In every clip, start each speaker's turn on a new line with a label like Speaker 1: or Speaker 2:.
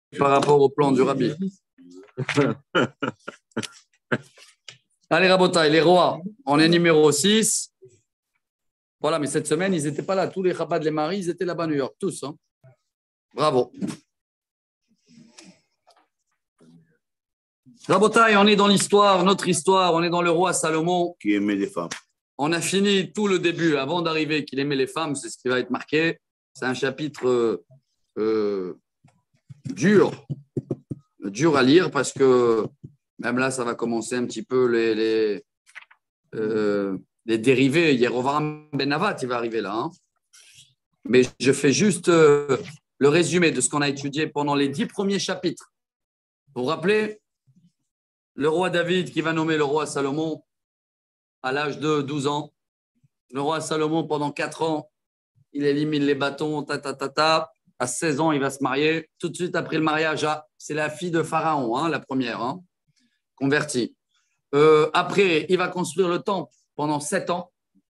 Speaker 1: par rapport au plan du Rabbi. Allez, Rabotai, les rois, on est numéro 6. Voilà, mais cette semaine, ils n'étaient pas là. Tous les Chabad, les maris, ils étaient là-bas à New York, tous. Hein. Bravo. Rabotai, on est dans l'histoire, notre histoire, on est dans le roi Salomon.
Speaker 2: Qui aimait les femmes.
Speaker 1: On a fini tout le début, avant d'arriver qu'il aimait les femmes, c'est ce qui va être marqué. C'est un chapitre dur à lire parce que même là, ça va commencer un petit peu les dérivés. Yerovam Ben Navat, il va arriver là. Hein. Mais je fais juste le résumé de ce qu'on a étudié pendant les 10 premiers chapitres. Vous vous rappelez, le roi David qui va nommer le roi Salomon à l'âge de 12 ans. Le roi Salomon, pendant 4 ans, il élimine les bâtons, À 16 ans, il va se marier. Tout de suite après le mariage, c'est la fille de Pharaon, hein, la première, hein, convertie. Après, il va construire le temple pendant 7 ans.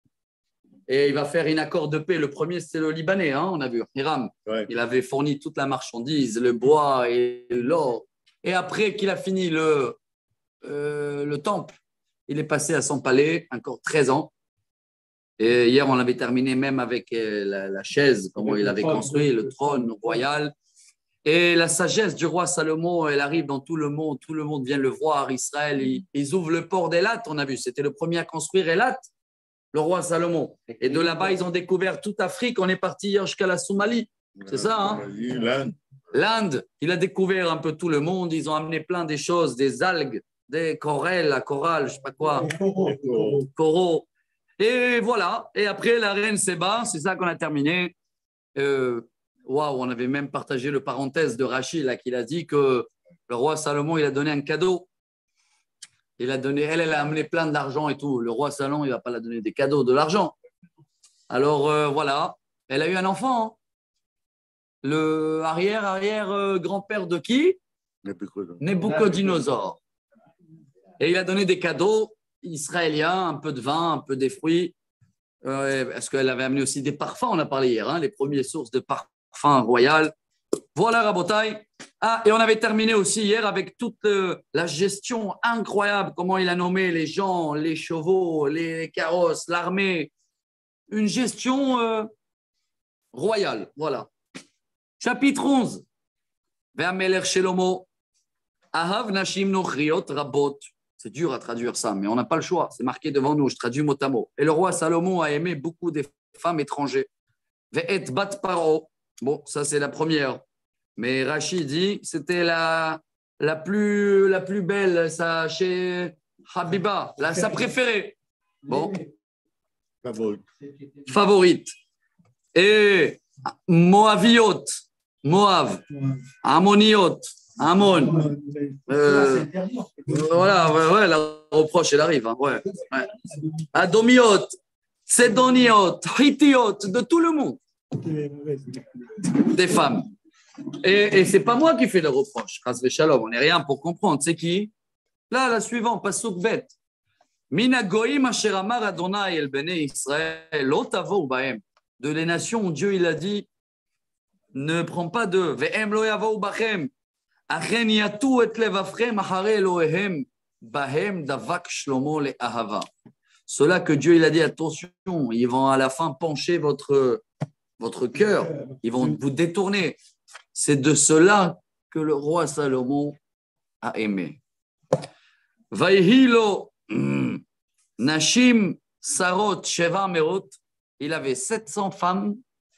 Speaker 1: Et il va faire un accord de paix. Le premier, c'est le Libanais, hein, on a vu, Hiram. Ouais. Il avait fourni toute la marchandise, le bois et l'or. Et après qu'il a fini le temple, il est passé à son palais, encore 13 ans. Et hier, on avait terminé même avec la chaise, comment il avait construit, le trône royal. Et la sagesse du roi Salomon, elle arrive dans tout le monde vient le voir, Israël. Ils ouvrent le port d'Elat, on a vu, c'était le premier à construire Elat, le roi Salomon. Et de là-bas, ils ont découvert toute Afrique. On est parti hier jusqu'à la Somalie, c'est ça, hein? L'Inde, il a découvert un peu tout le monde. Ils ont amené plein des choses, des algues, des coraux, la chorale, je ne sais pas quoi, coraux. Et voilà. Et après, la reine Séba, c'est ça qu'on a terminé. On avait même partagé le parenthèse de Rachid, là, qu'il a dit que le roi Salomon, il a donné un cadeau. Il a donné, elle a amené plein d'argent et tout. Le roi Salomon, il ne va pas la donner des cadeaux, de l'argent. Alors, voilà. Elle a eu un enfant. Hein. Le arrière-grand-père de qui? Nebuchadnezzar. Et il a donné des cadeaux israéliens, un peu de vin, un peu des fruits. Parce qu'elle avait amené aussi des parfums, on a parlé hier, hein, les premières sources de parfums royaux. Voilà, Rabotai. Et on avait terminé aussi hier avec toute la gestion incroyable, comment il a nommé les gens, les chevaux, les carrosses, l'armée. Une gestion royale, voilà. Chapitre 11. Ve'amelech Shelomo. Ahav nashim nochriot rabot. C'est dur à traduire ça, mais on n'a pas le choix. C'est marqué devant nous, je traduis mot à mot. Et le roi Salomon a aimé beaucoup des femmes étrangères. Ve'et bat paro. Bon, ça c'est la première. Mais Rachid dit, c'était la plus belle, ça, chez Habiba, sa préférée. Bon. Favorite. Et Moaviot, Moav, Ammoniot, Ammon. Voilà, la reproche, elle arrive. Hein, ouais. Adomiot, Sédoniot, Hittiot, de tout le monde. Des femmes. Et ce n'est pas moi qui fais le reproche. Shalom, on n'est rien pour comprendre. C'est qui? Là, la suivante, Pasuk Bet. Mina goyim asher amar Adonai el bnei Israël, lo tavou bahem. De les nations, Dieu, il a dit, ne prends pas d'eux. Ve'em lo yavou bachem. Achen yatu et levavchem achare Elohehem. Bahem davak shlomo le ahava. Cela que Dieu, il a dit, attention, ils vont à la fin pencher votre cœur. Ils vont vous détourner. C'est de cela que le roi Salomon a aimé. Vaihilo Nashim Sarot Sheva Merot. Il avait 700 femmes,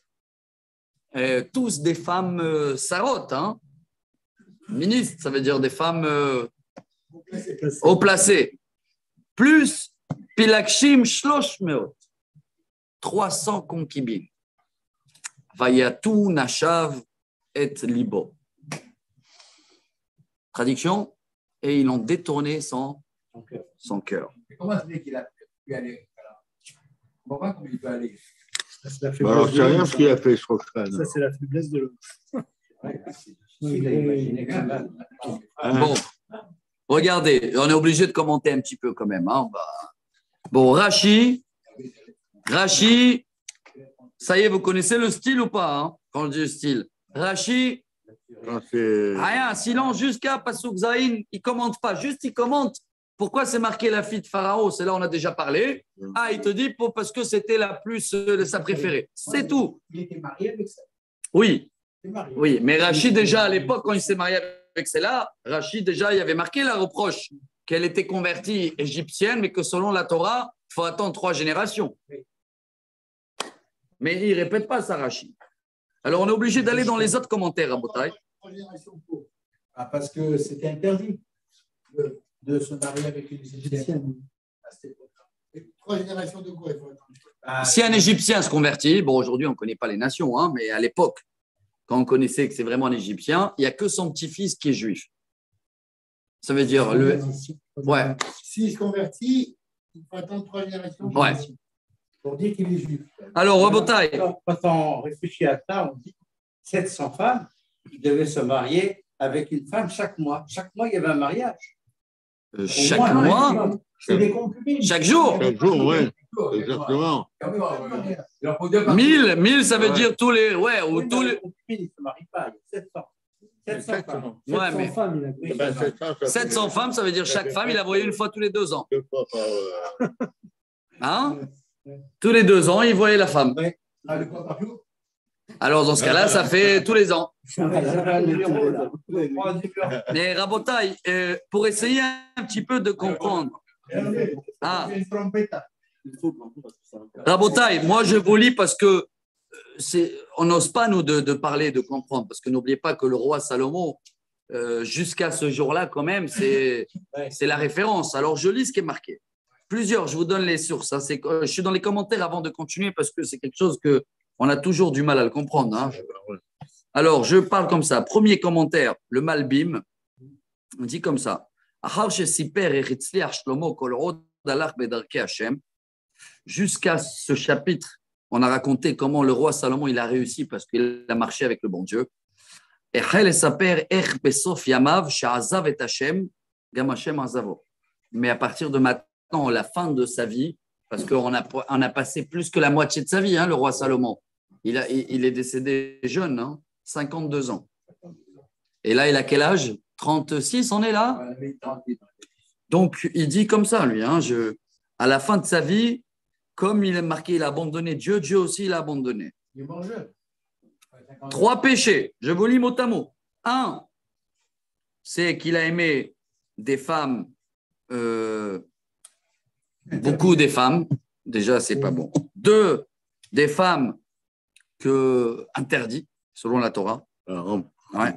Speaker 1: tous des femmes Sarot, hein? Ministres, ça veut dire des femmes haut placées. Plus Pilakshim Shlosh Merot. 300 concubines. Vayatu Nashav et libo. Traduction, et ils ont détourné son cœur.
Speaker 3: Comment ça fait qu'il a pu aller là? On ne voit pas comment il peut aller.
Speaker 2: Alors, c'est rien ce qu'il a fait, je crois.
Speaker 4: Ça, c'est la faiblesse de l'homme.
Speaker 1: Bon, regardez, on est obligé de commenter un petit peu quand même. Hein. Bon, Rachi, ça y est, vous connaissez le style ou pas, hein, quand je dis le style? Rachi, Rien, silence jusqu'à Pasuk Zain. Il ne commente pas, juste il commente. Pourquoi c'est marqué la fille de Pharaon? C'est là on a déjà parlé. Ah, il te dit parce que c'était la plus sa préférée. C'est tout.
Speaker 3: Il était marié avec ça.
Speaker 1: Oui. Oui, mais Rachid, déjà à l'époque, quand il s'est marié avec celle-là, Rachid, déjà, il avait marqué la reproche qu'elle était convertie égyptienne, mais que selon la Torah, il faut attendre 3 générations. Mais il ne répète pas ça, Rachid. Alors, on est obligé d'aller dans les autres commentaires à Botaï.
Speaker 3: Ah, parce que c'était interdit de se marier avec une égyptienne.
Speaker 4: 3 générations de quoi il faut attendre?
Speaker 1: Si un Égyptien se convertit, bon, aujourd'hui, on ne connaît pas les nations, hein, mais à l'époque, quand on connaissait que c'est vraiment un Égyptien, il n'y a que son petit-fils qui est juif. Ça veut dire Ouais.
Speaker 4: S'il se convertit, il faut attendre 3 générations.
Speaker 1: Ouais.
Speaker 3: Pour dire qu'il est juif.
Speaker 1: Alors, Rabotai.
Speaker 5: Quand on réfléchit à ça, on dit 700 femmes qui devaient se marier avec une femme chaque mois. Chaque mois, il y avait un mariage.
Speaker 1: Chaque mois,
Speaker 3: C'est des concubines.
Speaker 1: chaque jour.
Speaker 2: Chaque jour, oui. Exactement.
Speaker 1: 1000, ça veut dire tous les. Ouais, ou tous les.
Speaker 5: Les concubines, ils ne se marient pas. Il y a 700 femmes.
Speaker 1: Ouais, mais 700 femmes, ça veut dire chaque femme, il a voyé une fois tous les 2 ans.
Speaker 2: 2 fois par.
Speaker 1: Hein? Tous les 2 ans, il voyait la femme. Alors, dans ce cas-là, ça fait tous les ans. Mais Rabotai, pour essayer un petit peu de comprendre. Ah. Rabotai, moi, je vous lis parce que on n'ose pas, nous, de parler, de comprendre. Parce que n'oubliez pas que le roi Salomon, jusqu'à ce jour-là, quand même, c'est la référence. Alors, je lis ce qui est marqué. Plusieurs, je vous donne les sources. Hein. Je suis dans les commentaires avant de continuer parce que c'est quelque chose qu'on a toujours du mal à le comprendre. Hein. Alors, je parle comme ça. Premier commentaire, le Malbim, on dit comme ça. Jusqu'à ce chapitre, on a raconté comment le roi Salomon il a réussi parce qu'il a marché avec le bon Dieu. Mais à partir de maintenant, la fin de sa vie, parce qu'on a passé plus que la moitié de sa vie, hein, le roi Salomon. Il est décédé jeune, hein, 52 ans. Et là, il a quel âge? 36, on est là? Donc, il dit comme ça, lui. Hein, à la fin de sa vie, comme il est marqué, il a abandonné Dieu, Dieu aussi, il a abandonné. 3 péchés, je vous lis mot à mot. 1, c'est qu'il a aimé des femmes, beaucoup des femmes. Déjà, c'est pas bon. 2, des femmes interdites, selon la Torah. Ouais.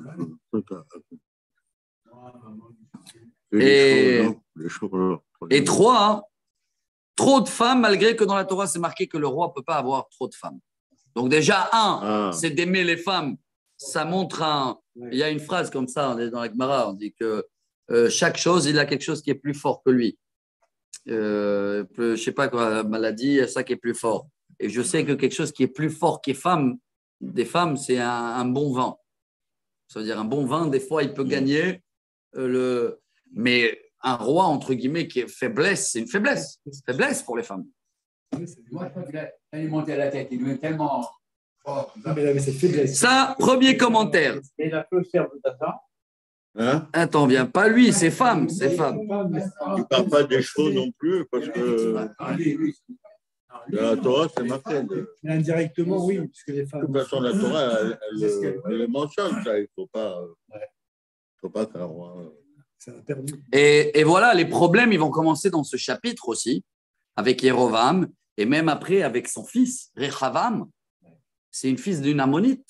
Speaker 1: Et 3, hein, trop de femmes, malgré que dans la Torah, c'est marqué que le roi ne peut pas avoir trop de femmes. Donc déjà, 1, c'est d'aimer les femmes. Ça montre Il y a une phrase comme ça dans la Gemara, on dit que chaque chose, il a quelque chose qui est plus fort que lui. Je ne sais pas quoi, la maladie, ça qui est plus fort. Et je sais que quelque chose qui est plus fort des femmes, c'est un bon vin. Ça veut dire un bon vin, des fois, il peut gagner mais un roi, entre guillemets, qui est faiblesse, c'est une faiblesse. Faiblesse pour les femmes.
Speaker 3: Moi, je crois qu'il a alimenté la tête. Il est tellement fort.
Speaker 1: Ça, premier commentaire.
Speaker 5: Et la peu serve de temps.
Speaker 2: Hein?
Speaker 1: Attends, bien, pas lui, c'est femmes, c'est femmes.
Speaker 2: Tu ne parles pas des chevaux non plus, parce que la Torah, c'est marqué.
Speaker 6: Indirectement, oui, puisque les
Speaker 2: De
Speaker 6: femmes.
Speaker 2: toute façon, la Torah, elle mentionne ça. Il ne faut pas faire.
Speaker 6: Ça a perdu.
Speaker 1: Et voilà, les problèmes, ils vont commencer dans ce chapitre aussi, avec Yerovam, et même après avec son fils, Rechavam. C'est une fille d'une ammonite.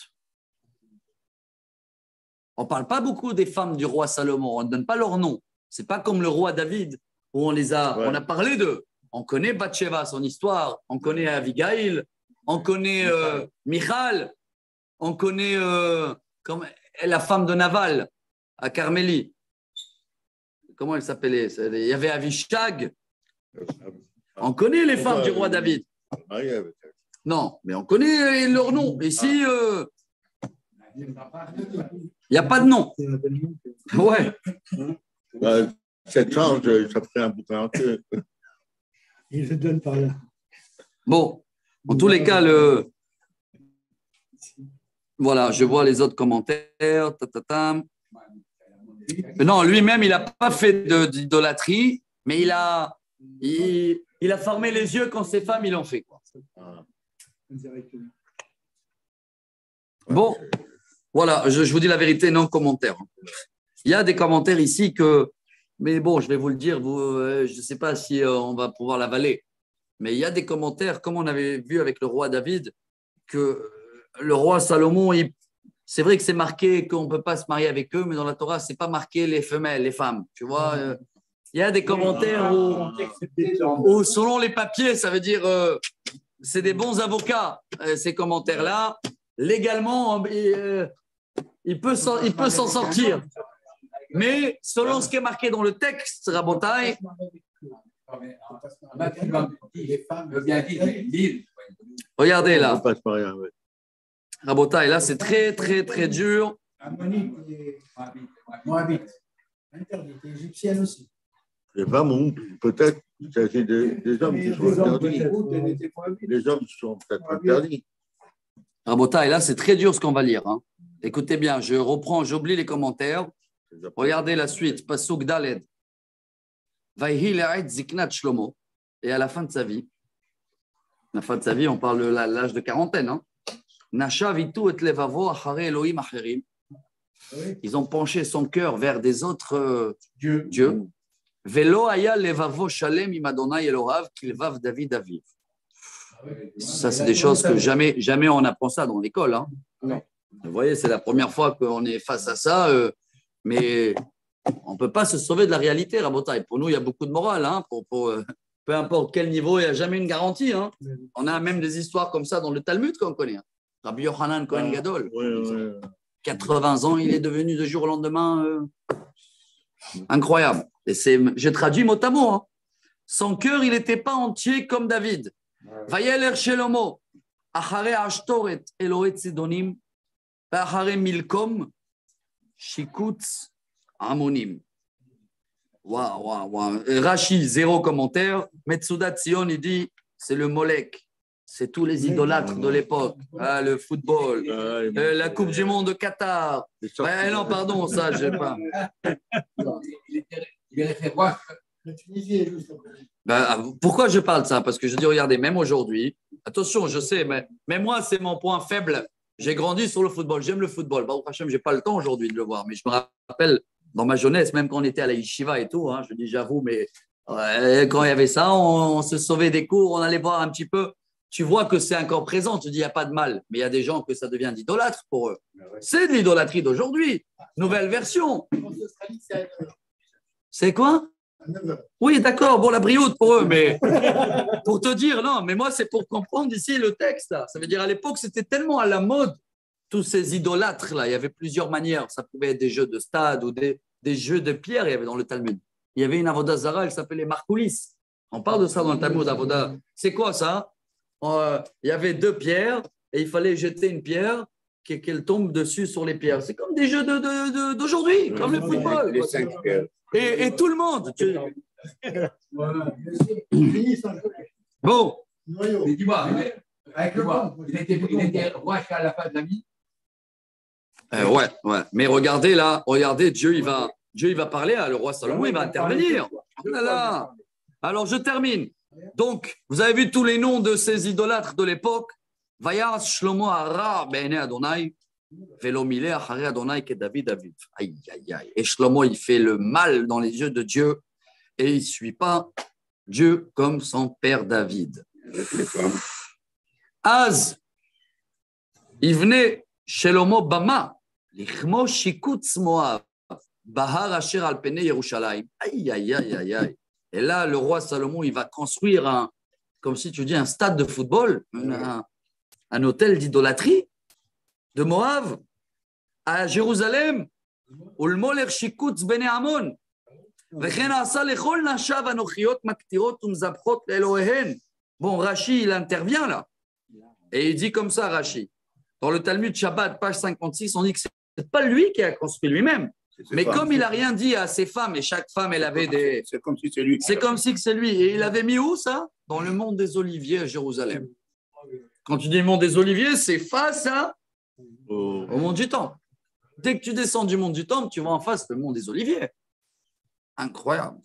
Speaker 1: On ne parle pas beaucoup des femmes du roi Salomon, on ne donne pas leur nom. Ce n'est pas comme le roi David, où on a parlé d'eux. On connaît Bathsheba, son histoire, on connaît Abigail, on connaît Michal, on connaît la femme de Naval à Carmélie. Comment elle s'appelait? Il y avait Avishag. On connaît les femmes du roi David. Non, mais on connaît leur nom. Ici, il n'y a pas de nom. Ouais.
Speaker 2: Cette charge, ça ferait un bouquin entier.
Speaker 6: Il le donne par là.
Speaker 1: Bon, en tous les cas, Voilà, je vois les autres commentaires. Non, lui-même, il n'a pas fait d'idolâtrie, mais il a fermé les yeux quand ses femmes, ils l'ont fait. Quoi.
Speaker 6: Indirectement.
Speaker 1: Bon, voilà, je vous dis la vérité, non commentaire. Il y a des commentaires ici que, mais bon, je vais vous le dire, je ne sais pas si on va pouvoir l'avaler, mais il y a des commentaires, comme on avait vu avec le roi David, que le roi Salomon, c'est vrai que c'est marqué qu'on ne peut pas se marier avec eux, mais dans la Torah, ce n'est pas marqué les femelles, les femmes. Tu vois, il y a des commentaires où, selon les papiers, ça veut dire c'est des bons avocats, ces commentaires-là. Légalement, il peut s'en sortir. Mais selon ce qui est marqué dans le texte, Rabotai, regardez là. Rabotai, là, c'est très, très, très dur.
Speaker 3: Moabite. Interdit. Égyptienne aussi.
Speaker 2: Les femmes, peut-être, c'est des hommes qui sont interdits. Les hommes sont peut-être interdits.
Speaker 1: Rabotai, là, c'est très dur ce qu'on va lire. Hein. Écoutez bien, je reprends, j'oublie les commentaires. Regardez la suite. Pasuk Daled. Vayhi le'ed ziknat Shlomo. Et à la fin de sa vie, on parle de l'âge de quarantaine. Hein. Nasha vitu et levavo achare Elohim acherim. Ils ont penché son cœur vers des autres dieux. Velo aya levavo shalem im Adonai Elohav kilvav David Aviv. Ça, c'est des choses que jamais on apprend ça dans l'école. Hein. Non. Vous voyez, c'est la première fois qu'on est face à ça, mais on ne peut pas se sauver de la réalité, Rabotai. Pour nous, il y a beaucoup de morale. Hein, peu importe quel niveau, il n'y a jamais une garantie. Hein. On a même des histoires comme ça dans le Talmud qu'on connaît. Hein. Rabbi Yochanan Cohen Gadol. 80 ans, il est devenu de jour au lendemain incroyable. Et j'ai traduit mot à mot. Hein. Son cœur, il n'était pas entier comme David. Vayeler Shelomo, Achare Ashtoret, Elohet Sidonim, Achare Milkom, Shikutz, Amonim. Waouh. Rashi, 0 commentaire. Metsuda Tzion, il dit c'est le Molek. C'est tous les idolâtres de l'époque. Ah, le football, la Coupe du Monde de Qatar. Non, pardon, ça, je ne sais pas.
Speaker 4: Il est fait voir. La Tunisie est juste.
Speaker 1: Pourquoi je parle de ça? Parce que je dis, regardez, même aujourd'hui, attention, je sais, mais moi, c'est mon point faible. J'ai grandi sur le football, j'aime le football. Baruch Hashem, je n'ai pas le temps aujourd'hui de le voir, mais je me rappelle dans ma jeunesse, même quand on était à la yeshiva et tout, hein, je dis j'avoue, mais quand il y avait ça, on se sauvait des cours, on allait voir un petit peu. Tu vois que c'est encore présent, tu dis il n'y a pas de mal, mais il y a des gens que ça devient d'idolâtre pour eux. C'est de l'idolâtrie d'aujourd'hui, nouvelle version. C'est quoi? Oui, d'accord, bon, la brioute pour eux, mais pour te dire, non, mais moi, c'est pour comprendre ici le texte. Là. Ça veut dire, à l'époque, c'était tellement à la mode, tous ces idolâtres-là. Il y avait plusieurs manières. Ça pouvait être des jeux de stade ou des jeux de pierre, il y avait dans le Talmud. Il y avait une avoda zara, elle s'appelait Markoulis. On parle de ça dans le Talmud, avoda. C'est quoi ça? Il y avait 2 pierres et il fallait jeter une pierre qu'elle tombe dessus sur les pierres. C'est comme des jeux d'aujourd'hui, comme le football.
Speaker 2: Les 5 pierres.
Speaker 1: Et tout le monde. Bon.
Speaker 4: Mais
Speaker 7: dis-moi, il était roi à la fin de la vie.
Speaker 1: Ouais. Mais regardez là, Dieu il va parler à le roi Salomon, il va intervenir. Voilà. Alors je termine. Donc, vous avez vu tous les noms de ces idolâtres de l'époque. Vayas Shlomo Hara Be'ene Adonai. Velomile Achare Adonai que David Aviv. Aïe. Et Shlomo, il fait le mal dans les yeux de Dieu et il ne suit pas Dieu comme son père David. Az, il venait Shlomo Bama, Lichmo Shikutz Moab, Bahar Asher Alpene Yerushalayim. Aïe. Et là, le roi Salomon, il va construire comme si tu dis, un stade de football, un hôtel d'idolâtrie de Moab à Jérusalem, où le Moler Shikutz Bene Amon. Bon, Rashi, il intervient là. Et il dit comme ça, Rashi. Dans le Talmud Shabbat, page 56, on dit que ce n'est pas lui qui a construit lui-même. Mais comme il n'a rien dit à ses femmes, et chaque femme, elle avait des...
Speaker 2: C'est comme si c'est lui.
Speaker 1: C'est comme si c'est lui. Et il avait mis où ça? Dans le mont des Oliviers à Jérusalem. Quand tu dis le mont des Oliviers, c'est face à Au mont du Temple. Dès que tu descends du mont du Temple, tu vois en face le mont des Oliviers. Incroyable.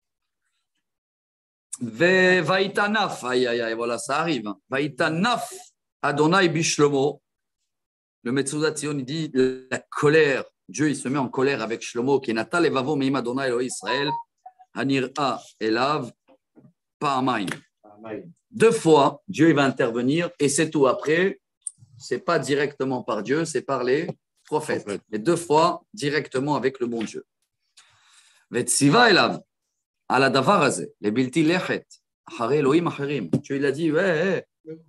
Speaker 1: Vaïtanaf, aïe, aïe, aïe, voilà, ça arrive. Vaïtanaf, Adonai Bishlomo. Le Metsudat Tzion, il dit la colère. Dieu, il se met en colère avec Shlomo, qui est Natal et Vavo Meim Adonai Elohim Israël, Hanira Elav, Pa'amaim. 2 fois, Dieu il va intervenir et c'est tout. Après, ce n'est pas directement par Dieu, c'est par les prophètes. Mais 2 fois, directement avec le bon Dieu. Vetsiva Elav. À la Davarazé, les Bilti Lechet, Hare Elohim Acherim. Tu lui as dit, ouais,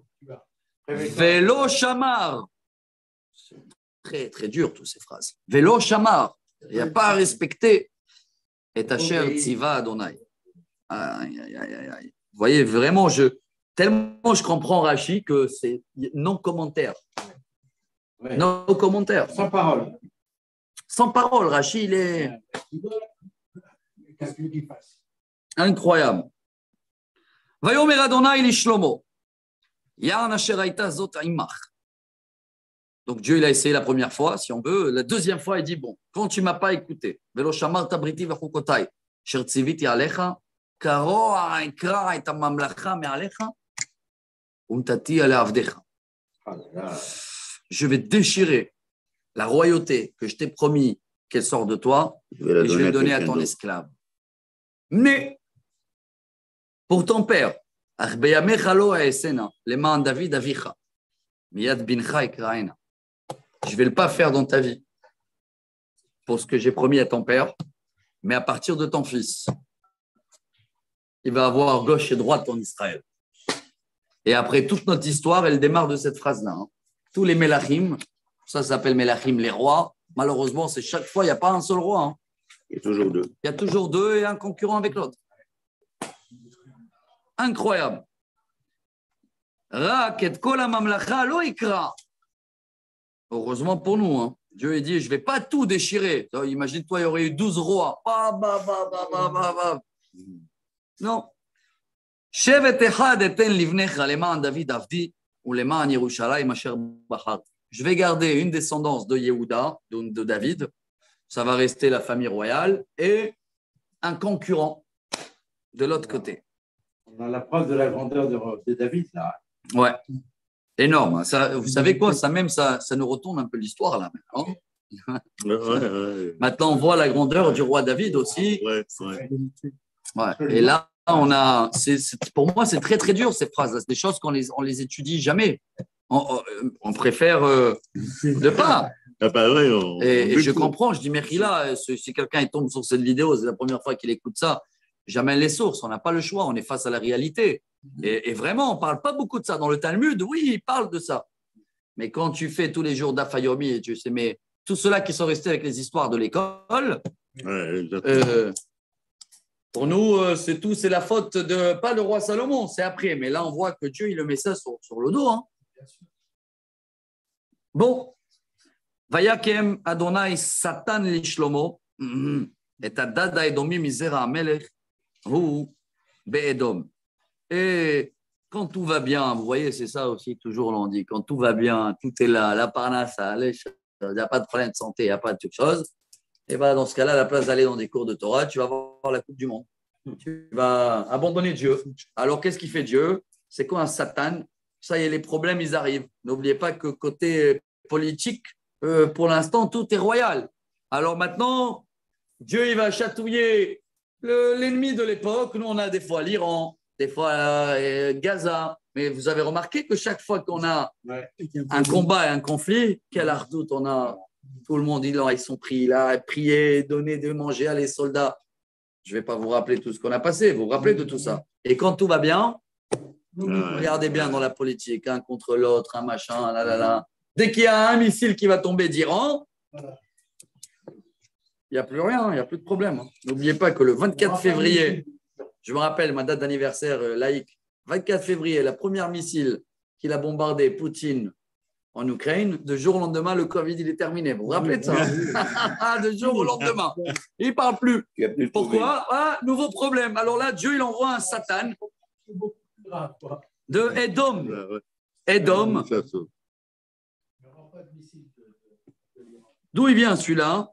Speaker 1: Vélo Shamar. C'est très, très dur, toutes ces phrases. Vélo Shamar. Il n'y a pas à respecter. Et Asher Tziva Adonai. Aïe, aïe, aïe, aïe. Vous voyez, vraiment, tellement je comprends Rashi que c'est non commentaire.
Speaker 5: Ouais.
Speaker 1: Non commentaire.
Speaker 5: Sans parole.
Speaker 1: Sans parole, Rashi, il est
Speaker 3: Qu'est-ce que tu fasses?
Speaker 1: incroyable. Vayomer Adonai li Shlomo. Yarn asher haïta zot imach. Donc Dieu, il a essayé la première fois, si on veut. La deuxième fois, il dit, bon, quand tu ne m'as pas écouté, velo shamar tabriti vechukotai, sher tziviti alecha, karo ha'ikra et ha'mamlacha me'alecha, umtati ale avdecha. Je vais déchirer la royauté que je t'ai promis qu'elle sort de toi, et je vais le donner à ton esclave. Mais, pour ton père, je ne vais pas faire dans ta vie pour ce que j'ai promis à ton père, mais à partir de ton fils. Il va avoir gauche et droite en Israël. Et après, toute notre histoire, elle démarre de cette phrase-là. Hein. Tous les Melachim, ça s'appelle Melachim, les rois. Malheureusement, c'est chaque fois, il n'y a pas un seul roi. Hein.
Speaker 2: Il y a toujours 2.
Speaker 1: Il y a toujours 2 et un concurrent avec l'autre. Incroyable. Heureusement pour nous. Hein. Dieu a dit, je ne vais pas tout déchirer. Imagine-toi, il y aurait eu 12 rois. Non. Je vais garder une descendance de Yehuda, de David. Ça va rester la famille royale et un concurrent de l'autre côté.
Speaker 5: On a la preuve de la grandeur de David, là.
Speaker 1: Ouais, énorme. Ça, vous savez quoi, ça nous retourne un peu l'histoire, là, maintenant. Maintenant, on voit la grandeur du roi David aussi. Ouais. Et là, pour moi, c'est très, très dur, ces phrases. C'est des choses qu'on les étudie jamais. On préfère ne pas. Et je comprends, je dis, Mechila, si quelqu'un tombe sur cette vidéo, c'est la première fois qu'il écoute ça, j'amène les sources, on n'a pas le choix, on est face à la réalité. Et vraiment, on ne parle pas beaucoup de ça. Dans le Talmud, oui, il parle de ça. Mais quand tu fais tous les jours d'Afayomi, et tu sais, mais tous ceux-là qui sont restés avec les histoires de l'école, pour nous, c'est la faute de, pas le roi Salomon, c'est après. Mais là, on voit que Dieu, il le met ça sur le dos. Hein. Bon. Vayakem Adonai Satan li Shlomo et Adada Edomi Misera Amelech ou Be'edom. Et quand tout va bien, vous voyez, c'est ça aussi, toujours on dit, quand tout va bien, tout est là, la parnasse, il n'y a pas de problème de santé, il n'y a pas de toute chose, et bien dans ce cas-là, à la place d'aller dans des cours de Torah, tu vas voir la Coupe du Monde. Tu vas abandonner Dieu. Alors qu'est-ce qu'il fait Dieu? C'est quoi un Satan? Ça y est, les problèmes, ils arrivent. N'oubliez pas que côté politique, pour l'instant, tout est royal. Alors maintenant, Dieu, il va chatouiller l'ennemi de l'époque. Nous, on a des fois l'Iran, des fois Gaza. Mais vous avez remarqué que chaque fois qu'on a un combat et un conflit, quelle ardoute on a. Tout le monde, ils sont pris là, prier, donner de manger à les soldats. Je ne vais pas vous rappeler tout ce qu'on a passé. Vous vous rappelez de tout ça. Et quand tout va bien, regardez bien dans la politique, un contre l'autre, un machin, là. Dès qu'il y a un missile qui va tomber d'Iran, il n'y a plus rien, il n'y a plus de problème. N'oubliez pas que le 24 février, je me rappelle ma date d'anniversaire laïque, 24 février, la première missile qu'il a bombardé Poutine en Ukraine, de jour au lendemain, le Covid, il est terminé. Vous vous rappelez de ça? De jour au lendemain. Il ne parle plus. Pourquoi? Nouveau problème. Alors là, Dieu, il envoie un Satan de Edom. Edom. D'où il vient celui-là?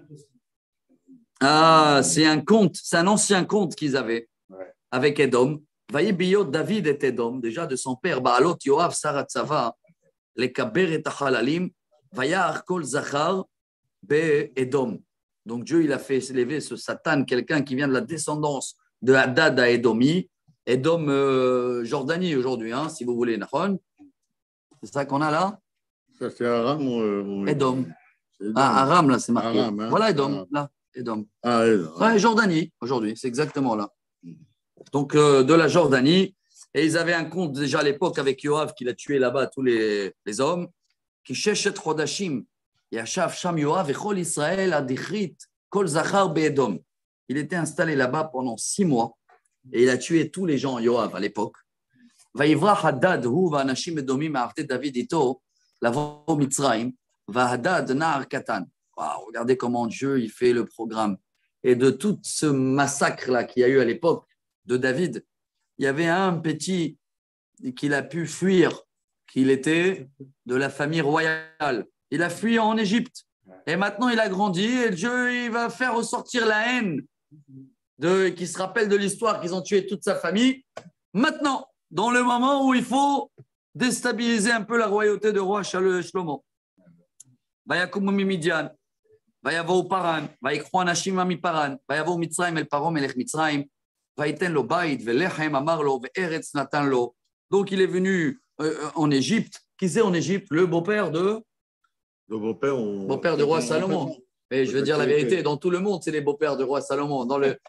Speaker 1: Ah, c'est un conte, c'est un ancien conte qu'ils avaient avec Édom. Vaïbiyot David et Édom, déjà de son père, Baalot Yoav Saratzava, les Kaber et Tachalalim, Vayar Kol Zachar Be Édom. Donc Dieu, il a fait s'élever ce Satan, quelqu'un qui vient de la descendance de Hadad à Édomi, Édom, Jordanie aujourd'hui, hein, si vous voulez, Nahon. C'est ça qu'on a là?
Speaker 2: Ça, c'est Aram ou
Speaker 1: Édom.
Speaker 2: Édom.
Speaker 1: Ah, Aram, là, c'est marqué.
Speaker 2: Aram, hein.
Speaker 1: Voilà Édom,
Speaker 2: Aram.
Speaker 1: là, Édom.
Speaker 2: Ah, Édom.
Speaker 1: Ouais, Jordanie, aujourd'hui, c'est exactement là. Donc, de la Jordanie. Et ils avaient un compte déjà à l'époque avec Yoav, qu'il a tué là-bas tous les hommes. Qui Sheshet Chodashim, Yashav Sham Yoav, et Chol Israël Adichrit, Kol Zachar Be'edom. Il était installé là-bas pendant 6 mois et il a tué tous les gens, Yoav, à l'époque. Vaïvra Haddad, Hu, Vanashim Edomim, Arté David Ito, Lavo Mitzraim, Va Haddad, Nahar Katan. Wow, regardez comment Dieu il fait le programme. Et de tout ce massacre-là qu'il y a eu à l'époque de David, il y avait un petit qu'il a pu fuir, qu'il était de la famille royale. Il a fui en Égypte. Et maintenant, il a grandi et Dieu il va faire ressortir la haine qui se rappelle de l'histoire qu'ils ont tué toute sa famille. Maintenant, dans le moment où il faut déstabiliser un peu la royauté de roi Shlomo. Vayakum Midian. ויבואו פרן, ויקחו אנשים מפרן, ויבואו מצרים אל פרעה מלך מצרים, ויתן לו בית ולחם, אמר לו, וארץ נתן לו. Donc il est venu en Égypte. Qui c'est en Égypte? Le beau-père de beau-père du roi Salomon. Et je veux dire la vérité, dans tout le monde, c'est les beaux-pères du roi Salomon.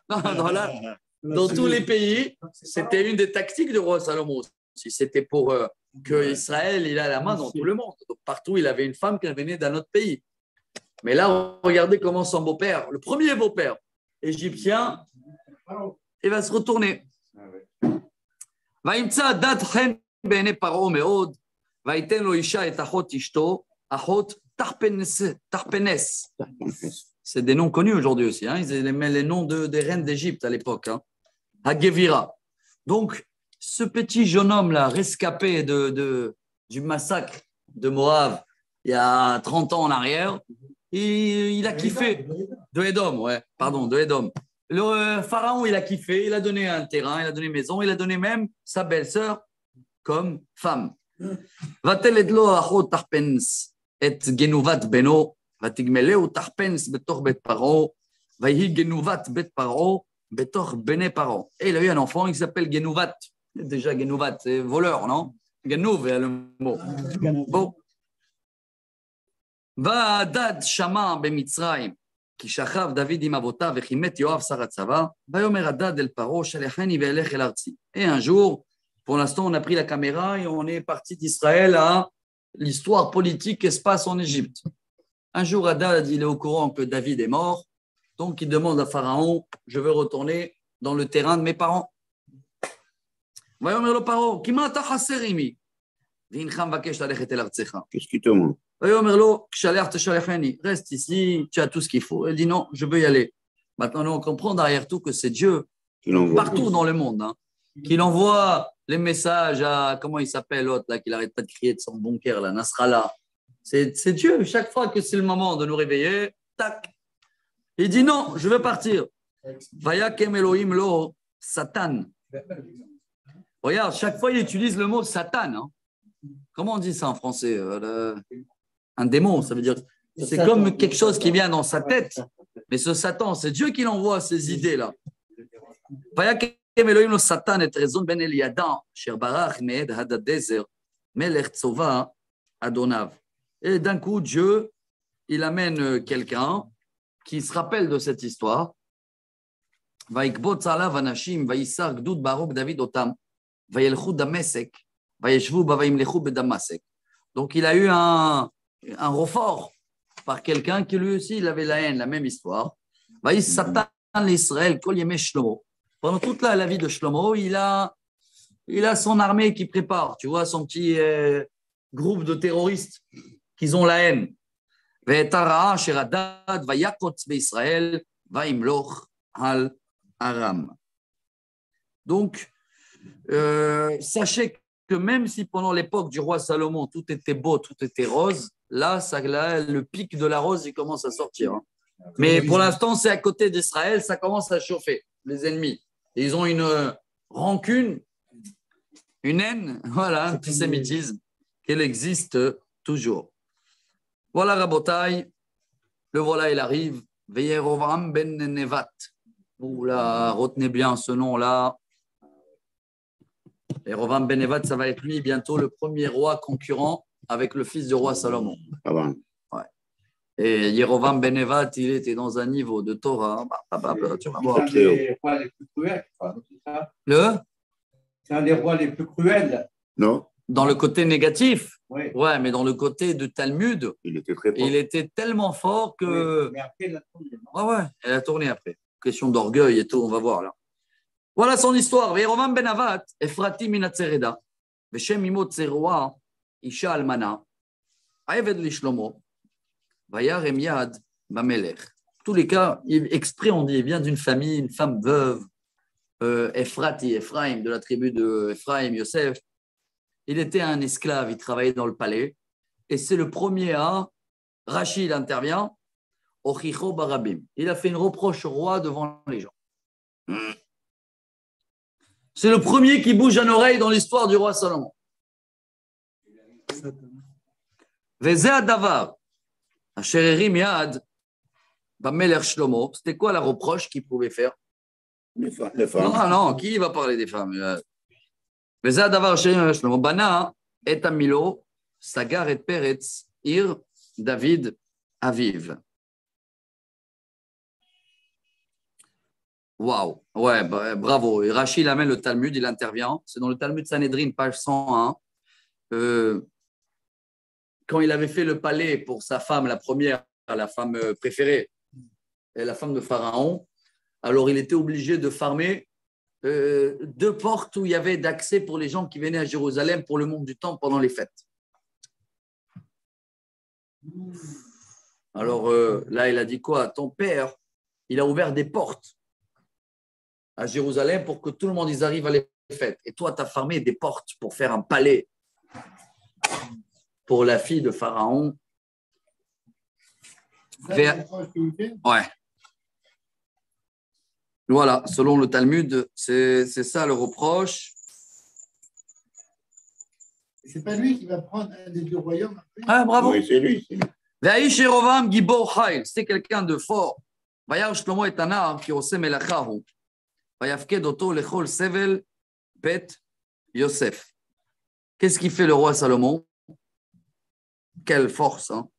Speaker 1: Dans tous les pays, c'était une des tactiques du roi Salomon. C'était pour que Israël il a la main dans tout le monde. Donc, partout, il avait une femme qui venait d'un autre pays. Mais là, regardez comment son beau-père, le premier beau-père égyptien, il va se retourner. C'est des noms connus aujourd'hui aussi. Hein. Ils aimaient les noms des reines d'Égypte à l'époque. Hein. Hagevira. Donc, ce petit jeune homme-là, rescapé du massacre de Moab il y a 30 ans en arrière, il a kiffé. De Édom, ouais, pardon, de Édom. Le pharaon, il a kiffé, il a donné un terrain, il a donné une maison, il a donné même sa belle-sœur comme femme. Va-t-elle edlo achot tarpens et genuvat beno, va-tigmeleu tarpens betor bet paro, va-hi genuvat bet paro, betor bene paro. Et il a eu un enfant, il s'appelle Genuvat. Déjà, Genuvat, c'est voleur, non? Genouv, le mot. Bon. והדד שמע במצרים, כי שכב דוד עם אבותיו וחימת יואב שר הצבא, ויאמר הדד אל פרעה שלחני ואלך אל ארצי. Et un jour, pour l'instant, on a pris la caméra et on est parti d'Israël à l'histoire politique qui se passe en Égypte. Un jour, Hadad, il est au courant que David est mort, donc il demande à Pharaon, je veux retourner dans le terrain de mes parents. ויאמר לו פרעה, כי מה אתה חסר עמי? והנך מבקש ללכת אל ארצך.
Speaker 2: Qu'est-ce qui te manque?
Speaker 1: Reste ici, tu as tout ce qu'il faut. Elle dit non, je veux y aller. Maintenant, on comprend derrière tout que c'est Dieu, partout dans le monde, hein, qu'il envoie les messages à, comment il s'appelle l'autre, là, qu'il n'arrête pas de crier de son bunker, là, Nasrallah. C'est Dieu, chaque fois que c'est le moment de nous réveiller, tac. Il dit non, je veux partir. Vayakem Elohim lo Satan. Regarde, chaque fois, il utilise le mot Satan. Hein. Comment on dit ça en français? Un démon, ça veut dire c'est comme quelque chose qui vient dans sa tête. Mais ce Satan, c'est Dieu qui l'envoie ces idées-là. Satan est raison ben Eliadan, cher barach me'ed hadadezer, melech tzova adonav. Et d'un coup, Dieu, il amène quelqu'un qui se rappelle de cette histoire. Vaikbot alav anashim, vaisar gdud barok David otam, vayelchu damesek, vayeshvu bavaimlechu bedamasek. Donc, il a eu un renfort par quelqu'un qui lui aussi il avait la haine, la même histoire. Satan l'Israël, kol yemei Shlomo. Pendant toute la vie de Shlomo, il a son armée qui prépare, tu vois, son petit groupe de terroristes qui ont la haine. Ve'etara asher hadad vayakotz be'Israël va'imloch al Aram. Donc, sachez que même si pendant l'époque du roi Salomon, tout était beau, tout était rose, là, le pic de la rose, il commence à sortir. Hein. Mais pour l'instant, c'est à côté d'Israël, ça commence à chauffer, les ennemis. Et ils ont une rancune, une haine, voilà, un antisémitisme, qu'elle existe toujours. Voilà, Rabotai, le voilà, il arrive. Yerovam ben Nevat. Oula, retenez bien ce nom-là. Yerovam ben Nevat, ça va être lui bientôt le premier roi concurrent avec le fils du roi Salomon.
Speaker 2: Ah bon.
Speaker 1: Ouais. Et Yerovam ben Nevat, il était dans un niveau de Torah. Tu vas voir.
Speaker 5: C'est un des rois les plus cruels. C'est un des rois les plus cruels.
Speaker 2: Non.
Speaker 1: Dans le côté négatif,
Speaker 5: Oui.
Speaker 1: ouais, mais dans le côté de Talmud,
Speaker 2: Il était très fort.
Speaker 1: il était tellement fort que.
Speaker 5: Oui, mais après, il a tourné.
Speaker 1: Ouais, elle a tourné après. Question d'orgueil et tout, on va voir là. Voilà son histoire. Yerovam ben Nevat, Efrati minatzereda, Veshem imot Tzeroa, Isha almana, Aeved lishlomo, Vayarem yad bamelech. Tous les cas, exprès on dit, il vient d'une famille, une femme veuve, Efrati, Ephraim, de la tribu de Ephraim, Yosef. Il était un esclave, il travaillait dans le palais. Et c'est le premier à, Rachid intervient, Ochicho barabim. Il a fait une reproche au roi devant les gens. C'est le premier qui bouge une oreille dans l'histoire du roi Salomon. Vezeh adavar, asher erim yad, bamelech Shlomo. C'était quoi la reproche qu'il pouvait faire?
Speaker 2: Les femmes.
Speaker 1: Non, qui va parler des femmes? וזה הדבר שלמה בנה את המילו, סגר את פרץ, עיר דוד אביו. Waouh, ouais, bravo. Et Rachid amène le Talmud, il intervient. C'est dans le Talmud Sanhedrin, page 101. Quand il avait fait le palais pour sa femme, la première, la femme préférée, et la femme de Pharaon, alors il était obligé de farmer deux portes où il y avait d'accès pour les gens qui venaient à Jérusalem pour le monde du temple pendant les fêtes. Alors là, il a dit quoi? Ton père, il a ouvert des portes à Jérusalem pour que tout le monde y arrive à les fêtes. Et toi, tu as farmé des portes pour faire un palais pour la fille de Pharaon. Ouais. Voilà, selon le Talmud, c'est ça le reproche.
Speaker 4: C'est pas lui qui va prendre un des deux royaumes après.
Speaker 1: Ah, bravo.
Speaker 2: Oui, c'est lui.
Speaker 1: Ve'aish Yerovam Gibor Chayil, c'est quelqu'un de fort. Vayar Shlomo et Anar qui osem elachahu. Vayafked oto lechol sevel bet Yosef. Qu'est-ce qu'il fait le roi Salomon? Quelle force, hein?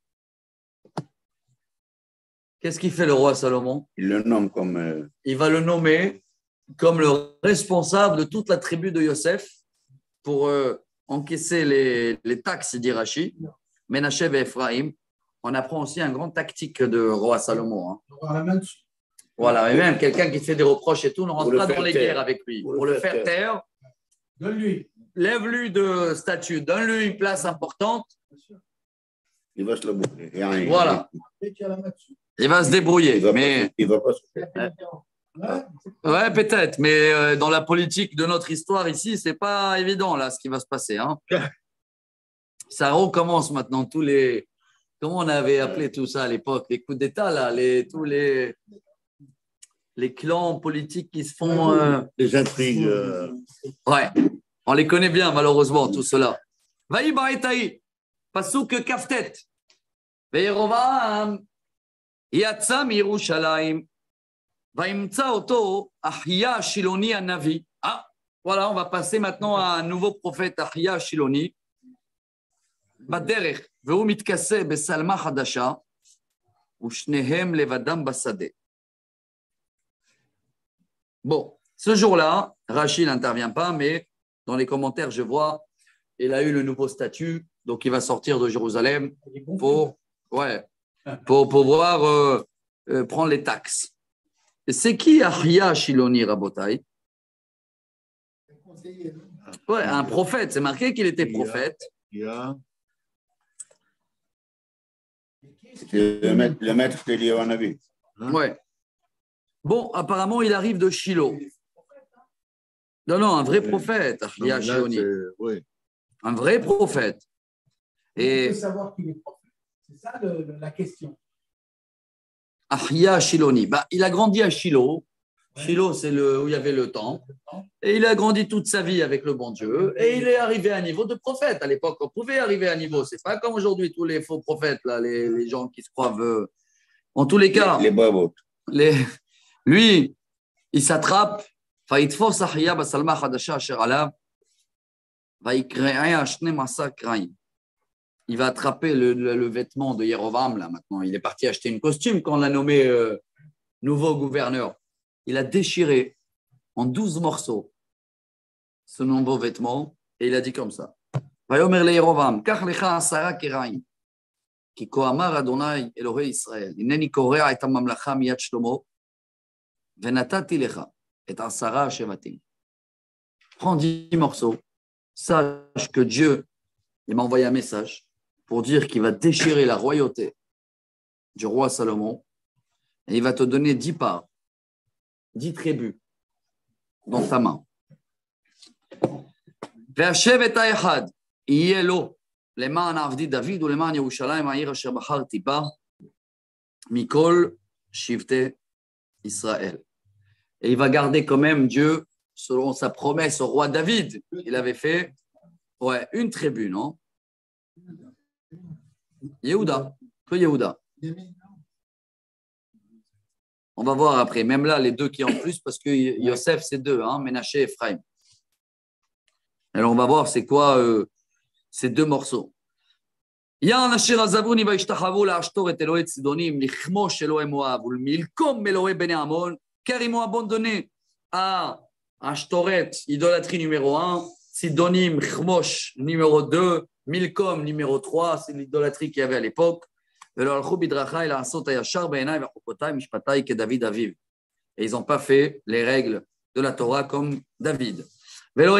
Speaker 1: Qu'est-ce qu'il fait le roi Salomon?
Speaker 2: Il le nomme comme.
Speaker 1: Il va le nommer comme le responsable de toute la tribu de Yosef pour encaisser les taxes d'Irachi, Ménaché et Ephraim. On apprend aussi un grand tactique de roi Salomon. Hein. Voilà, et même quelqu'un qui fait des reproches et tout ne rentre pas dans les guerres avec lui. Pour le faire taire,
Speaker 3: Donne-lui.
Speaker 1: lève-lui de statut, donne-lui une place importante.
Speaker 2: Il va se le boucler.
Speaker 1: Voilà. Il va se débrouiller.
Speaker 2: Il va pas se faire.
Speaker 1: Ouais, peut-être, mais dans la politique de notre histoire ici, c'est pas évident là ce qui va se passer. Hein. Ça recommence maintenant tous les. Comment on avait appelé tout ça à l'époque? Les coups d'État là, tous les clans politiques qui se font.
Speaker 2: Les intrigues.
Speaker 1: Ouais, on les connaît bien malheureusement tout cela. Vaï baïtaï, pasuk kaftet, ve'yerovam yatsa miYerushalayim. Ahia Shiloni Anavi. Ah, voilà, on va passer maintenant à un nouveau prophète, Ahia Shiloni. Baderech, והוא מתכסה בשלמה חדשה, ושניהם לבדם בשדה. Bon, ce jour-là, Rachid n'intervient pas, mais dans les commentaires, je vois, il a eu le nouveau statut, donc il va sortir de Jérusalem pour pouvoir prendre les taxes. C'est qui Ahia Shiloni Rabotai? Ouais, un prophète. C'est marqué qu'il était prophète.
Speaker 2: C'est le maître d'Eliyahu Hanavi.
Speaker 1: Ouais. Bon, apparemment, il arrive de Shiloh. Non, un vrai prophète, Ahia Shiloni.
Speaker 2: Oui.
Speaker 1: Un vrai prophète. Et
Speaker 3: On peut savoir qu'il est prophète. C'est ça la question.
Speaker 1: Ahia Shiloni. Bah, il a grandi à Shiloh. Shiloh, c'est où il y avait le temple. Et il a grandi toute sa vie avec le bon Dieu. Et il est arrivé à un niveau de prophète. À l'époque, on pouvait arriver à un niveau. C'est pas comme aujourd'hui, tous les faux prophètes, là, les gens qui se croient. En tous les cas, lui, il s'attrape. ויתפוס אחיה בשלמה החדשה אשר עליו, ויקרעה 12 קרעים. Il va attraper le vêtement de Jéroboam, là, maintenant. Il est parti acheter une costume quand on l'a nommé nouveau gouverneur. Il a déchiré en 12 morceaux ce nouveau vêtement et il a dit comme ça. ויאמר לירבעם, קח לך 10 קרעים, כי כה אמר אדוני אלוהי ישראל, הנני קורע את הממלכה מיד שלמה, ונתתי לך את 10 שבטים. Prends 10 morceaux, sache que Dieu, il m'a envoyé un message pour dire qu'il va déchirer la royauté du roi Salomon et il va te donner 10 parts, 10 tribus dans ta main. והשבט האחד יהיה לו למען עבדי דוד ולמען ירושלים העיר אשר בחרתי בה מכל שבטי ישראל. Et il va garder quand même Dieu selon sa promesse au roi David. Il avait fait une tribu, non? Yehuda, que Yehuda. On va voir après, même là, les deux qui en plus, parce que Yosef, c'est deux, hein, Ménaché et Ephraim. Alors, on va voir c'est quoi ces deux morceaux. יען אשר עזבוני וישתחוו להשתור את אלוהי צידונים, לכמוש אלוהי מואב ולמלקום אלוהי בני עמון, car ils m'ont abandonné à Ashtoret, idolâtrie numéro 1, Sidonim, Chmosh, numéro 2, Milkom, numéro 3, c'est l'idolâtrie qu'il y avait à l'époque. Et ils n'ont pas fait les règles de la Torah comme David. Donc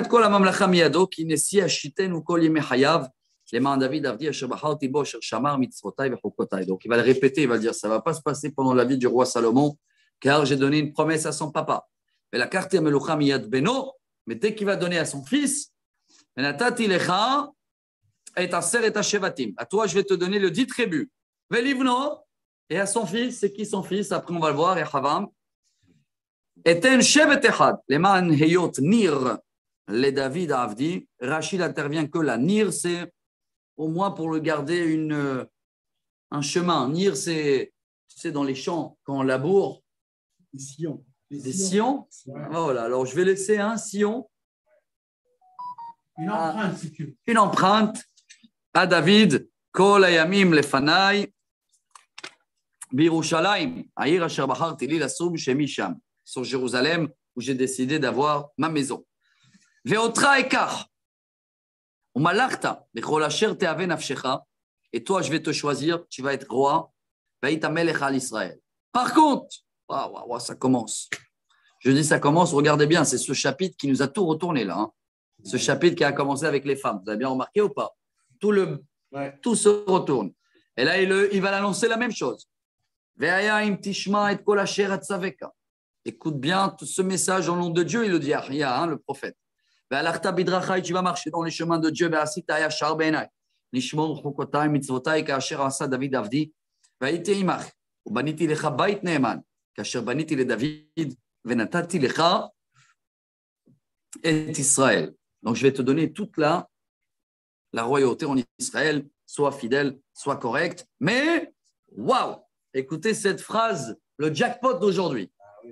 Speaker 1: il va le répéter, il va dire, ça ne va pas se passer pendant la vie du roi Salomon, car j'ai donné une promesse à son papa. Mais la carte Melucha Miyad Beno, mais dès qu'il va donner à son fils, Natati Lecha et Aser et Shevatim. À toi, je vais te donner le 10 tribus. Velivno, et à son fils, c'est qui son fils? Après, on va le voir, Echavam. Eten Shevet Echad, Leman Heyot Nir, le David Avdi. Rachid intervient que là. Nir, c'est au moins pour le garder un chemin. Nir, c'est dans les champs, quand on laboure. Des sillons. Voilà, alors je vais laisser un sillon.
Speaker 3: Une empreinte, si tu veux.
Speaker 1: Une empreinte à David. Kol hayamim lefanai birushalayim, ha'ir asher bacharti li lasum shemi sham. Sur Jérusalem, où j'ai décidé d'avoir ma maison. Veotra ekach, umalachta bechol asher te'ave nafshecha. Et toi, je vais te choisir, tu vas être roi. Va'ita melech al Israël. Par contre, ça commence. Je dis ça commence, regardez bien, c'est ce chapitre qui nous a tout retourné là. Hein. Ce chapitre qui a commencé avec les femmes. Vous avez bien remarqué ou pas? Tout se retourne. Et là, il va l'annoncer la même chose. Écoute bien tout ce message au nom de Dieu, il le dit à Ahia, hein, le prophète. Tu vas marcher dans les chemins de Dieu. ובניתי לך בית נאמן, כאשר בניתי לדוד ונתתי לך את ישראל. Donc je vais te donner toute la royauté en Israël, sois fidèle, sois correct, mais waouh, écoutez cette phrase, le jackpot d'aujourd'hui.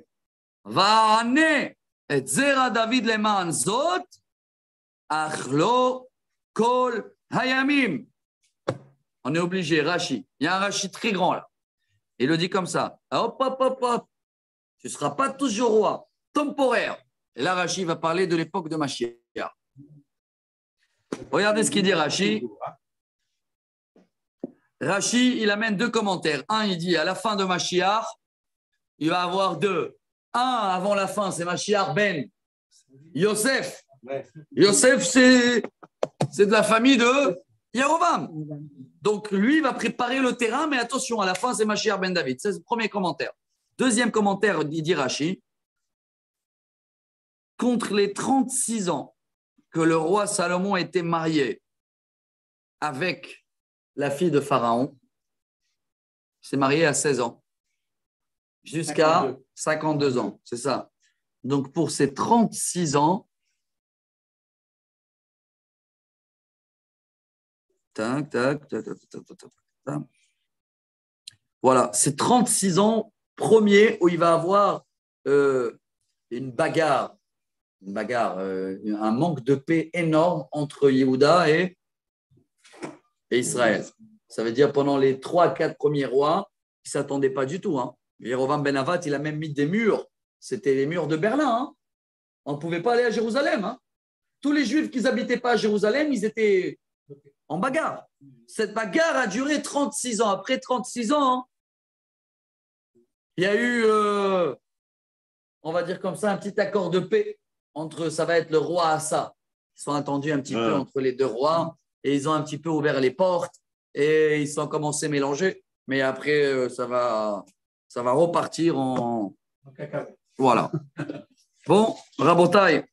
Speaker 1: ואענה את זרע דוד למען זאת, אך לא כל הימים. On est obligé, Rashi, il y a un Rashi très grand là. Il le dit comme ça. Hop, hop, hop, hop. Tu ne seras pas toujours roi, temporaire. Et là, Rashi va parler de l'époque de Mashiach. Regardez ce qu'il dit Rashi. Rashi, il amène deux commentaires. Un, il dit à la fin de Mashiach, il va avoir deux. Un, avant la fin, c'est Mashiach ben Yosef. Yosef, c'est de la famille de Yeroboam. Donc, lui, il va préparer le terrain, mais attention, à la fin, c'est Mashiach ben David. C'est le premier commentaire. Deuxième commentaire, il dit Rashi, contre les 36 ans que le roi Salomon était marié avec la fille de Pharaon, Il s'est marié à 16 ans. Jusqu'à 52 ans, c'est ça. Donc, pour ses 36 ans, tac, tac, tac, tac, tac, tac, tac. Voilà, c'est 36 ans premiers où il va avoir une bagarre, un manque de paix énorme entre Yehuda et Israël. Ça veut dire pendant les 3-4 premiers rois, ils ne s'attendaient pas du tout. Jérovam ben Navat, il a même mis des murs. C'était les murs de Berlin. On ne pouvait pas aller à Jérusalem. Tous les Juifs qui n'habitaient pas à Jérusalem, ils étaient en bagarre. Cette bagarre a duré 36 ans. Après 36 ans, il y a eu, on va dire comme ça, un petit accord de paix entre, ça va être le roi Assa. Ils sont attendus un petit peu entre les deux rois et ils ont un petit peu ouvert les portes et ils sont commencé à mélanger. Mais après, ça va repartir en
Speaker 3: cacahuète.
Speaker 1: Voilà. Bon, Rabotai,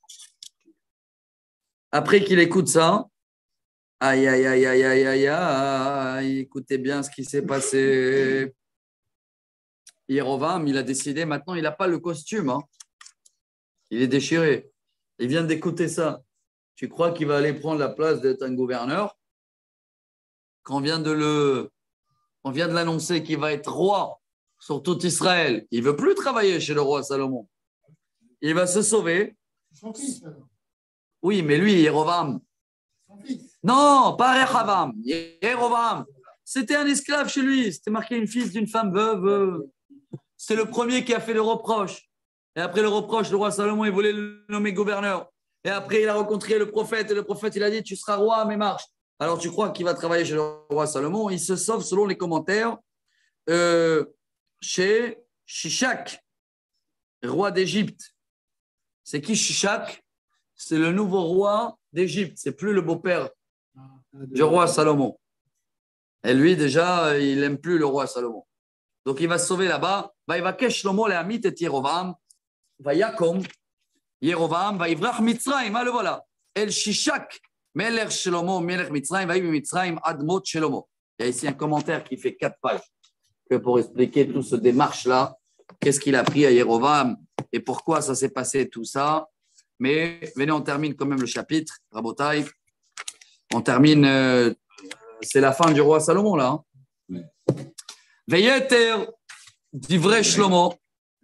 Speaker 1: après qu'il écoute ça, aïe, aïe, aïe, aïe, aïe, aïe, aïe, écoutez bien ce qui s'est passé. Yerovam, il a décidé, maintenant, il n'a pas le costume. Il est déchiré. Il vient d'écouter ça. Tu crois qu'il va aller prendre la place d'être un gouverneur? Quand on vient de l'annoncer qu'il va être roi sur tout Israël, il ne veut plus travailler chez le roi Salomon. Il va se sauver.
Speaker 4: Son fils, alors.
Speaker 1: Oui, mais lui, Yerovam.
Speaker 4: Son fils.
Speaker 1: Non, pas Rechavam. Yerovam. C'était un esclave chez lui. C'était marqué une fille d'une femme veuve. C'est le premier qui a fait le reproche. Et après le reproche, le roi Salomon, il voulait le nommer gouverneur. Et après, il a rencontré le prophète. Et le prophète, il a dit, tu seras roi, mais marche. Alors, tu crois qu'il va travailler chez le roi Salomon? Il se sauve, selon les commentaires, chez Shishak, roi d'Égypte. C'est qui Shishak? C'est le nouveau roi d'Égypte. C'est plus le beau-père du roi Salomon. Et lui, déjà, il n'aime plus le roi Salomon. Donc, il va se sauver là-bas. Il va kesh Shlomo le Hamit et Yerovam. Va Yakom. Yerovam va Ivrach Mitzrayim. Le voilà. El Shishak. Melech Shlomo, Melech Mitzrayim. Va Mitzrayim Admot Shlomo. Il y a ici un commentaire qui fait 4 pages que pour expliquer tout ce démarche-là. Qu'est-ce qu'il a pris à Yerovam et pourquoi ça s'est passé tout ça. Mais venez, on termine quand même le chapitre. Rabotai. On termine. C'est la fin du roi Salomon, là. Veyeter d'Ivrei Shlomo.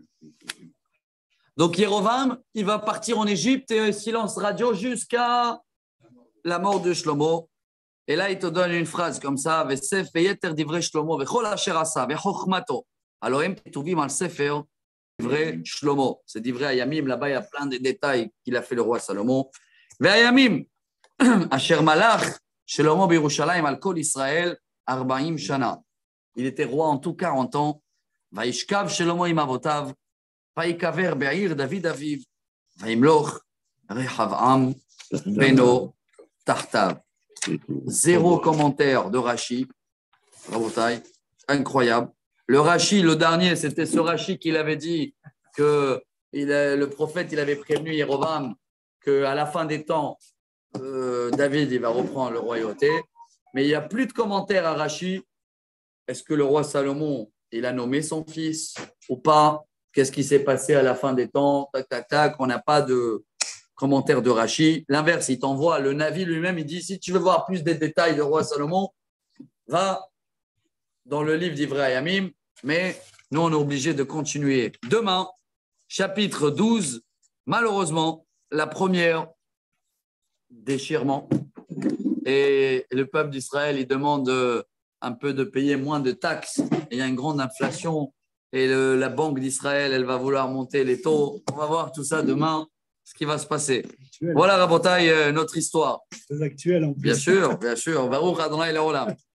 Speaker 1: Donc, Yerovam, il va partir en Égypte et silence radio jusqu'à la mort de Shlomo. Et là, il te donne une phrase comme ça. Vesef veyeter d'Ivrei Shlomo. Vechol asher asa. Vechochmato. Alors, im ketuvim al sefer d'Ivrei Shlomo. C'est d'Ivrei Ayamim. Là-bas, il y a plein de détails qu'il a fait le roi Salomon. Ve'ayamim. Asher malach. Shlomo Birushalayim al kol Israël 40 shana. Il était roi en tout 40 ans. Vaishkav Shlomo im avotav. Vaikaver be'ir David aviv. Vaimloch Rehavam beno tartav. Zéro commentaire de Rashi. Rabotai, incroyable. Le Rashi, le dernier, c'était ce Rashi qu'il avait dit que le prophète, il avait prévenu Yerovam qu'à la fin des temps, David, il va reprendre le royauté, mais il n'y a plus de commentaires à Rashi. Est-ce que le roi Salomon, il a nommé son fils ou pas? Qu'est-ce qui s'est passé à la fin des temps? Tac, tac, tac. On n'a pas de commentaire de Rashi. L'inverse, il t'envoie le Navi lui-même. Il dit, si tu veux voir plus des détails du roi Salomon, va dans le livre d'Ivrei Ayamim. Mais nous, on est obligé de continuer. Demain, chapitre 12, malheureusement, la première déchirement. Et le peuple d'Israël, il demande un peu de payer moins de taxes. Et il y a une grande inflation. Et la Banque d'Israël, elle va vouloir monter les taux. On va voir tout ça demain, ce qui va se passer. Voilà, Rabotai, notre histoire.
Speaker 6: Très actuel en plus.
Speaker 1: Bien sûr, bien sûr. Baruch Adonai Leolam.